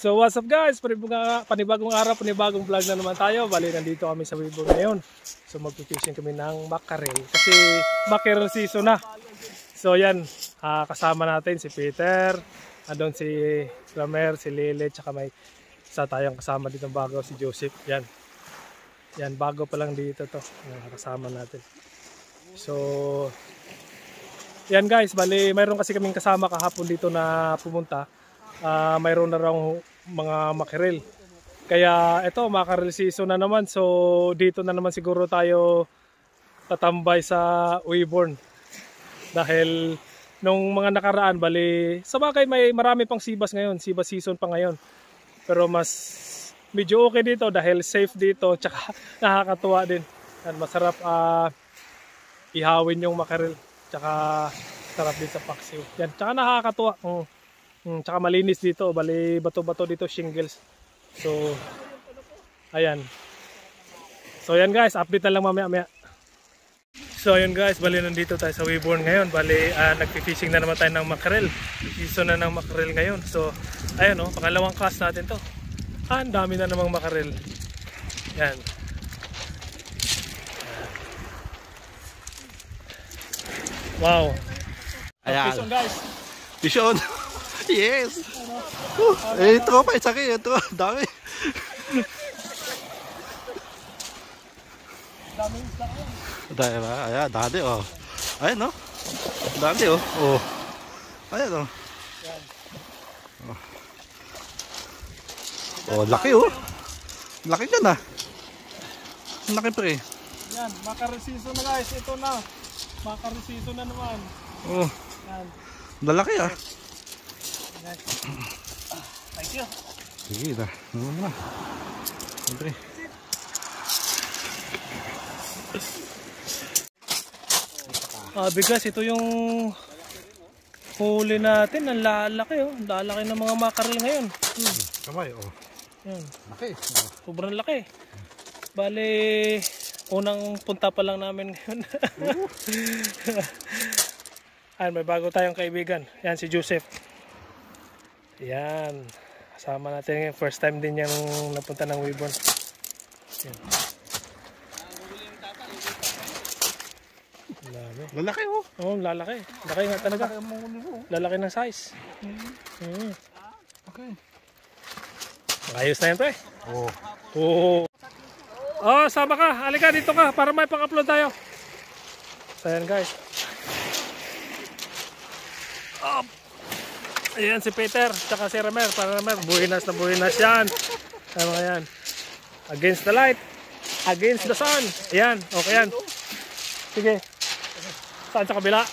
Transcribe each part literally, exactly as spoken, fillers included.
So what's up guys, panibagong, panibagong araw, panibagong vlog na naman tayo. Bali nandito kami sa Weibo ngayon. So magpipishing kami ng mackerel kasi mackerel season na. So yan, uh, kasama natin si Peter, andun si Ramer, si Lele, tsaka may isa tayong kasama dito bago, si Joseph. Yan, yan bago pa lang dito to, uh, kasama natin. So yan guys, bali mayroon kasi kaming kasama kahapon dito na pumunta. Uh, mayroon na raw mga mackerel. Kaya ito, mackerel season na naman. So dito na naman siguro tayo tatambay sa Weybourne. Dahil nung mga nakaraan, bali sa bagay may marami pang sibas ngayon. Sibas season pa ngayon. Pero mas medyo okay dito dahil safe dito. Tsaka nakakatuwa din. At masarap uh, ihawin yung mackerel. Tsaka sarap din sa paksiw. Yan, tsaka nakakatuwa. Hmm. Hmm, tsaka malinis dito, bali bato-bato dito, shingles. So ayan. So ayan guys, update na lang mamaya-maya. So ayan guys, bali nandito tayo sa Weybourne ngayon. Bali uh, nagpi-fishing na naman tayo ng mackerel. Season na ng mackerel ngayon. So ayan oh, pangalawang cast natin to. Ah, ang dami na namang mackerel. Yan. Wow. Ayan. Fish on guys. Fish on. Yes! Uh, eh, tropa, isa kayo, ito, dami. Dami isla yan. Dami ba? Ayan, dami oh. Ayan no? Dami oh. Oh. Ayan oh. Oh, oh laki oh. Laki dyan ah. Laki pre. Yan, mackerel season na guys, ito na. Mackerel season na naman. Oh. Yan. Lalaki ah. Thank you. Sige na. Naman na. Siyempre. Ah, bigas, ito yung huli natin. Ang lalaki oh. Ang lalaki ng mga mackerel ngayon. Hmm. Kamay oh. Yan. Laki. Sobrang laki. Bale, unang punta pa lang namin ngayon. Ayan, may bago tayong kaibigan. Yan si Joseph. Yan, kasama natin ngayon. First time din yung napunta ng Weybourne. Yan. Lalaki oh. Oo, oh, lalaki. Laki nga talaga. Lalaki ng size. Mm. Okay. Ayos na yan, pre. Oh. Oo. Oh, sama ka. Halika dito ka para may pang-upload tayo. So yan guys. Up. Ayan si Peter, tsaka si Ramer. Para Ramer, buhinas na buhinas yan. Ano yan? Against the light, against the sun. Ayan, okay yan. Sige. Saan sa kabila?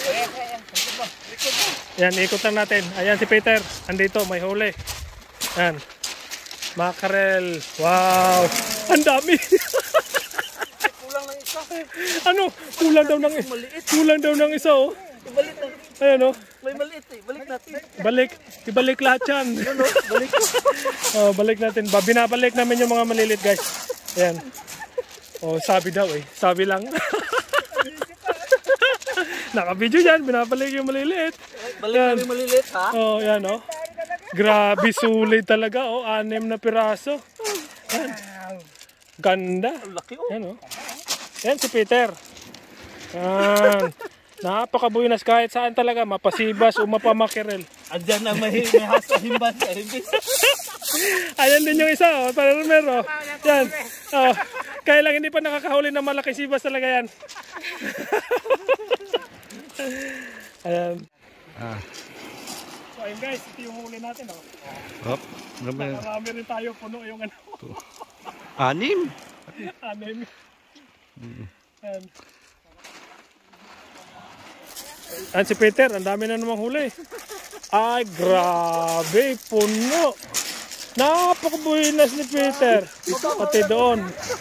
Ayan, ikot lang natin. Ayan si Peter, andito, may huli. Ayan. Mackerel. Wow. Ang dami. Kulang ng isa. Ano? Kulang daw ng isa. Kulang daw ng isa oh. Ibalik na. Ayan oh. May maliit eh. Balik natin. Balik. Ibalik lahat yan. Ano? Balik ko. Oh, balik natin. Ba, binabalik namin yung mga malilit guys. Ayan. Oh, sabi daw eh. Sabi lang. Naka-video yan. Binabalik yung maliliit. Balik namin maliliit ha? Oh, yan oh. Grabe sulit talaga oh. Anim na piraso. Ayan. Ganda. Laki oh. Yan oh. Yan si Peter. Yan. Napakabuinas kahit saan talaga. Mapasibas o mapamakerel. Andyan na may, may hasa himban sa himbis. Ayan din yung isa oh. Para Romero. Yan. Oh. Kaya lang hindi pa nakakahuli ng malaki sibas talaga yan. Ayan. Ah. So ayun guys, ito yung huli natin oh. Hop. Nakarami rin tayo, puno yung ano. Anim. Anim. Ayan. Ayan si Peter, ang dami na namang huli. Ay, grabe, puno. Napakabuhinas ni Peter. Pati doon.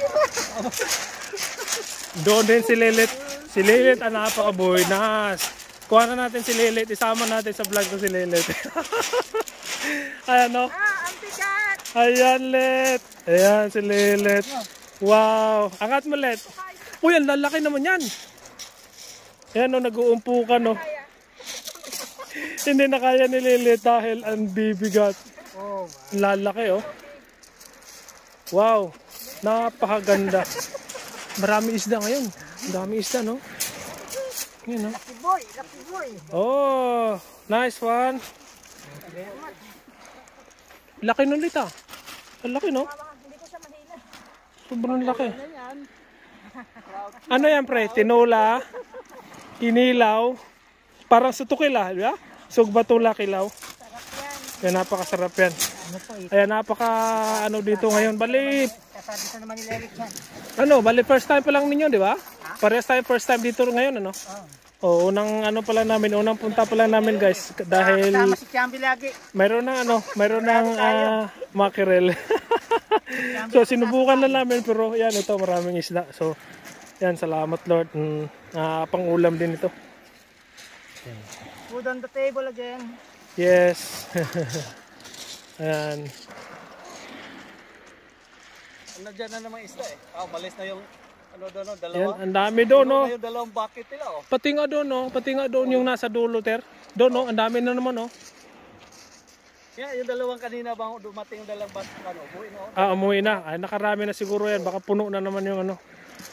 Doon din si Lilit. Si Lilit ang napakabuhinas. Kuha na natin si Lilit. Isama natin sa vlog ko si Lilit. Ayan o. Ayan, Lit. Ayan si Lilit. Wow. Angat mo, Lit. Uy, ang lalaki naman yan. Ayan o, nag-uumpukan o. Hindi na kaya ni Lilit dahil ang bibigat. Oh, Lalaki oh. Wow, napakaganda. Marami isda ngayon. Ang dami isda, no? Yan, no? lucky boy, lucky boy. Oh, nice one. Laki nun ulit ah. Ang laki, no? Hindi ko siya mahina. Sobrang laki. Ano yan, pre? Tinola, kinilaw, parang sutukil ah, di ba? Sugbatula kilaw. Yan, napakasarap yan. Ayan, napaka ano dito ngayon. Bali, Kasabi sa naman nila Eric yan. ano, bali first time pa lang ninyo, di ba? Parehas tayo first time dito ngayon, ano? O, unang ano pala namin, unang punta pala namin guys. Dahil Kasama si Chambi lagi. mayroon ng ano, mayroon ng uh, mackerel. So, sinubukan na namin, pero yan, ito, maraming isda. So, yan, salamat Lord. Mm, uh, pang-ulam din ito. Food on the table again. Yes. Ayan. Ano dyan na namang isda eh. Oh, malis na yung ano doon, no, Yan, dalawa. ang dami doon, no? Ano na yung dalawang bucket nila oh. Pati nga doon, no? Pati nga doon yung nasa dulo, ter. Doon, no? Ang dami na naman, no? Yeah, yung dalawang kanina bang dumating yung dalawang bucket ano, buhay no. Ah, umuwi na. Ay, nakarami na siguro yan. Baka puno na naman yung ano.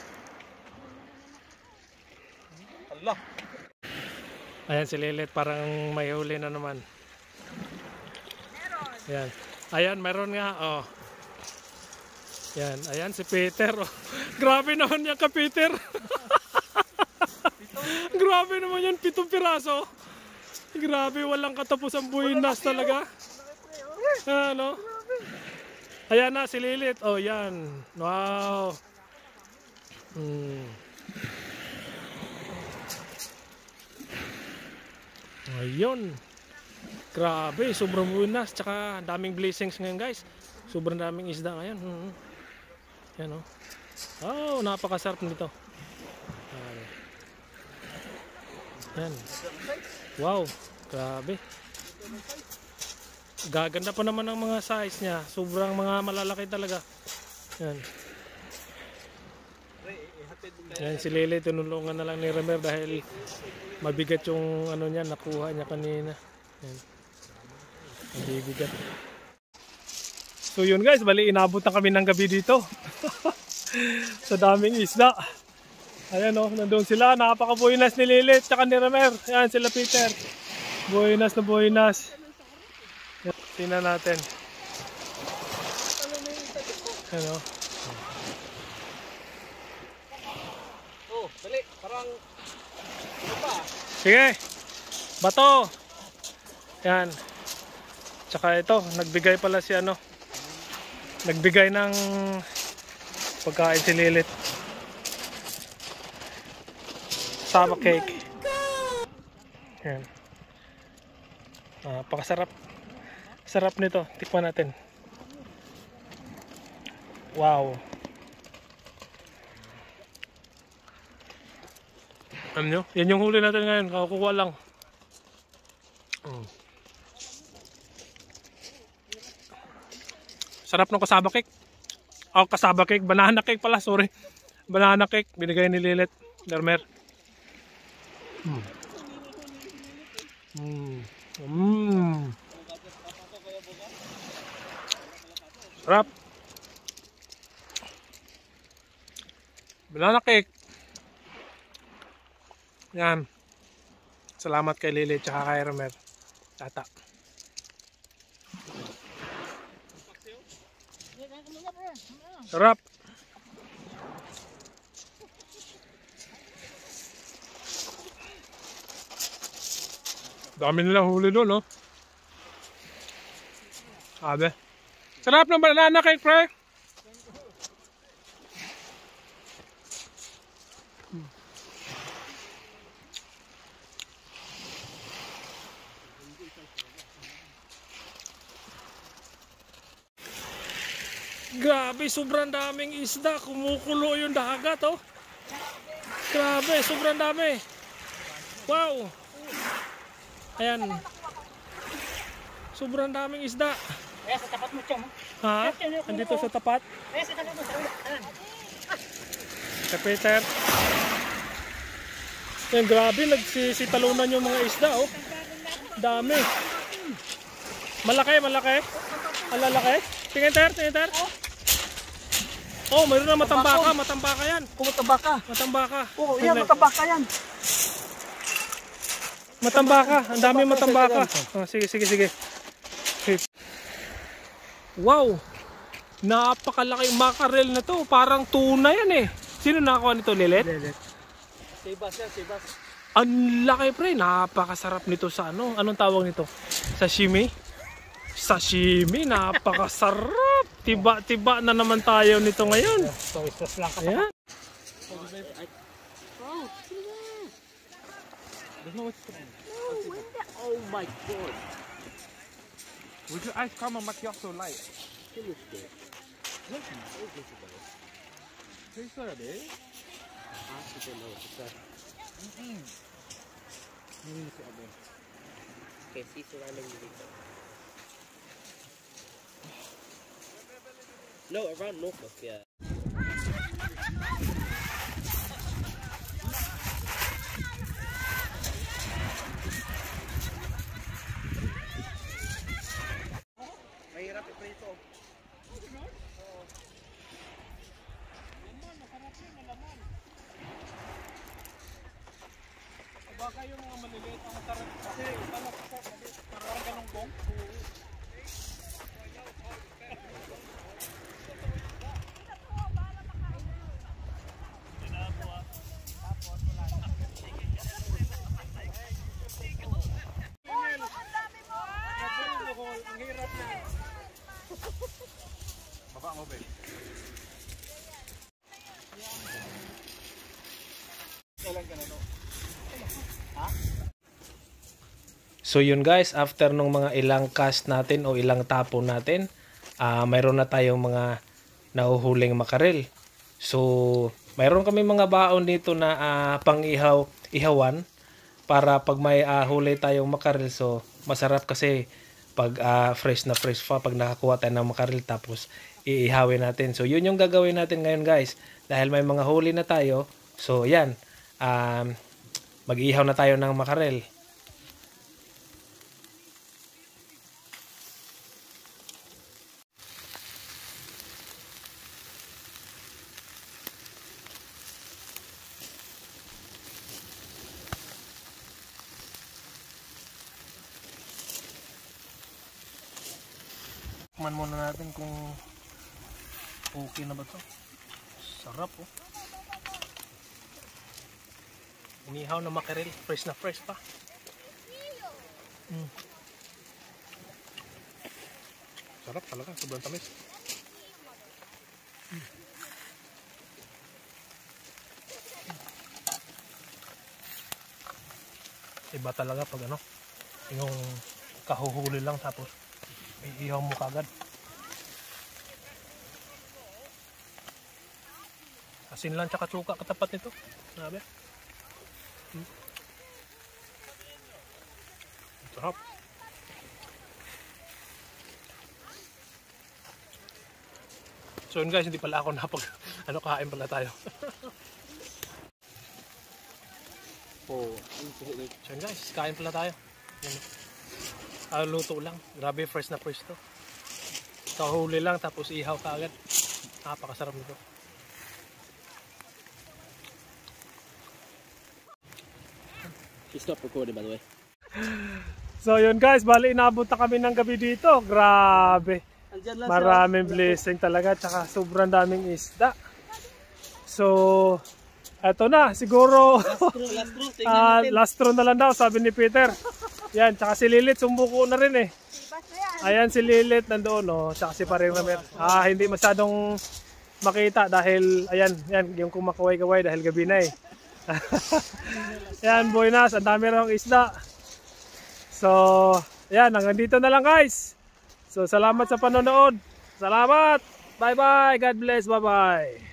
Allah. Ayan si Lilit, parang may huli na naman. Ayan. Ayan, meron nga. Oh. Yan, ayan si Peter. Oh. Grabe naman yan ka Peter. Grabe naman yan, pitong piraso. Grabe, walang katapos ang buhinas talaga. Ano? Ayan na si Lilit. Oh, yan. Wow. Hmm. Ayun. Grabe, sobrang bunas. Tsaka daming blessings ngayon guys. Sobrang daming isda ngayon. Hmm. Yan o. Oh, napakasarap nito. Yan. Wow, grabe. Gaganda pa naman ang mga size niya. Sobrang mga malalaki talaga. Yan. Yan si Lele, tinulungan na lang ni Remer dahil mabigat yung ano niya, nakuha niya kanina. Yan. Mabibigat. So yun guys, bali inabot na kami ng gabi dito. Sa daming isda. Ayan o, oh, nandun sila. Napaka-buenas ni Lilit tsaka ni Remer. Ayan sila Peter. Buenas na buenas. Tingnan natin. Ayan o. Oh, dali, parang ano pa? Sige. Bato. Ayan. Tsaka ito, nagbigay pala si ano. Nagbigay ng pagkain si Lilit. Sama cake. Yan. Ah, pakasarap. Sarap nito. Tikman natin. Wow. Alam nyo? Yan yung huli natin ngayon. Kakukuha lang. Mm. Sarap ng kasaba cake. Oh, kasaba cake. Banana cake pala. Sorry. Banana cake. Binigay ni Lilit. Dermer. Mm. Mm. Mm. Sarap. Banana cake. Yan. Salamat kay Lilit tsaka kay Dermer. Tata. Sarap. Dami nila huli doon, no? Sabi. Sarap ng banana cake, pre. Grabe, sobrang daming isda. Kumukulo yung dagat, oh. Grabe, sobrang dami. Wow. Ayan. Sobrang daming isda. Eh, sa tapat mo siya mo. Ha? Andito sa tapat. Eh, sa tapat mo sa ulo. Kay Peter. Ayan, grabe. Nagsisitalunan yung mga isda, oh. Dami. Malaki, malaki. Ang lalaki. Tingin ter, tingin ter. Oh, mayroon na matambaka, matambaka yan. Kung matambaka. Matambaka. Oo, yan, matambaka yan. Matambaka, ang dami matambaka. Oh, sige, sige, sige. Wow! Napakalaki mackerel na to. Parang tuna yan eh. Sino nakakuha nito, Lilet? Lilet. Sibas yan, sibas. Ang laki pre, napakasarap nito sa ano. Anong tawag nito? Sashimi? Sashimi, napakasarap. Tiba-tiba na naman tayo nito ngayon. So, istos lang ka. Ayan. Oh my God. Would your ice come and make you so light? Taste good, eh? Okay, see surrounding you. No, around Norfolk, yeah. Mahirap iprito. Baka yung mga maliliit ang masarap kasi parang ganong bong. Ang hirap na. Baba mo, babe. Kailan ka na no? So yun guys, after nung mga ilang cast natin o ilang tapon natin, uh, mayroon na tayong mga nahuhuling makarel. So mayroon kami mga baon dito na uh, pang-ihaw, ihawan para pag may uh, huli tayong makarel. So masarap kasi pag uh, fresh na fresh pa pag nakakuha tayo ng makarel tapos iihawin natin. So yun yung gagawin natin ngayon guys. Dahil may mga huli na tayo. So yan, um, mag-ihaw na tayo ng makarel. Tikman muna natin kung okay na ba to. Sarap oh. Inihaw na makarel, fresh na fresh pa. Mm. Sarap talaga, sobrang tamis. Mm. Iba talaga pag ano, yung kahuhuli lang tapos iihaw mo kagad. Asin lang tsaka suka katapat nito. Sabi. Hmm. Sarap. So yun guys, hindi pala ako napag ano, kain pala tayo. Oh, so yun guys, kain pala tayo. Yan. Ah, luto lang. Grabe, fresh na fresh to. Kahuli lang tapos ihaw ka agad. Napakasarap nito. Stop recording by the way. So yun guys, bali inabot na kami ng gabi dito. Grabe. Lang maraming blessing talaga. Tsaka sobrang daming isda. So, eto na. Siguro Last row, last row. uh, last row na lang daw, sabi ni Peter. Yan, tsaka si Lilit, sumuko na rin eh. Ayan si Lilit nandoon, oh. Tsaka si Paring Ramer. Ah, hindi masyadong makita dahil, ayan, yan, yung kumakaway-kaway dahil gabi na eh. Yan, Buenas, ang dami rin isda. So, yan, hanggang dito na lang guys. So, salamat sa panonood. Salamat! Bye-bye! God bless! Bye-bye!